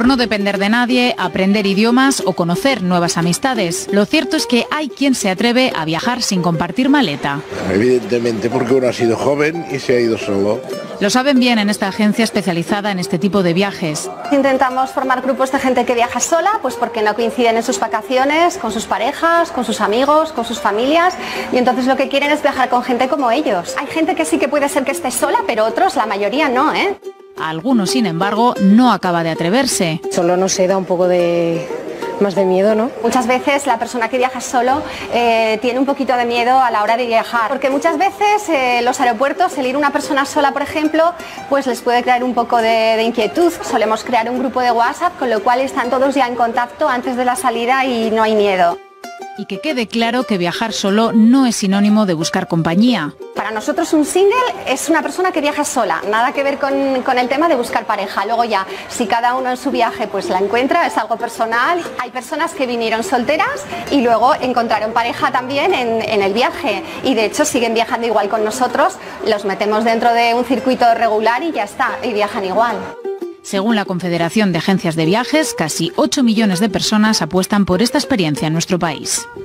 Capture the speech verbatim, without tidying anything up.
por no depender de nadie, aprender idiomas o conocer nuevas amistades. Lo cierto es que hay quien se atreve a viajar sin compartir maleta. Evidentemente porque uno ha sido joven y se ha ido solo. Lo saben bien en esta agencia especializada en este tipo de viajes. Intentamos formar grupos de gente que viaja sola, pues porque no coinciden en sus vacaciones, con sus parejas, con sus amigos, con sus familias, y entonces lo que quieren es viajar con gente como ellos. Hay gente que sí que puede ser que esté sola, pero otros, la mayoría no, ¿eh? A algunos, sin embargo, no acaba de atreverse. Solo no sé, da un poco de... más de miedo, ¿no? Muchas veces la persona que viaja solo eh, tiene un poquito de miedo a la hora de viajar, porque muchas veces eh, los aeropuertos, el ir una persona sola, por ejemplo, pues les puede crear un poco de, de inquietud. Solemos crear un grupo de WhatsApp, con lo cual están todos ya en contacto antes de la salida y no hay miedo. Y que quede claro que viajar solo no es sinónimo de buscar compañía. Para nosotros un single es una persona que viaja sola, nada que ver con, con el tema de buscar pareja. Luego ya, si cada uno en su viaje pues la encuentra, es algo personal. Hay personas que vinieron solteras y luego encontraron pareja también en, en el viaje. Y de hecho siguen viajando igual con nosotros, los metemos dentro de un circuito regular y ya está, y viajan igual. Según la Confederación de Agencias de Viajes, casi ocho millones de personas apuestan por esta experiencia en nuestro país.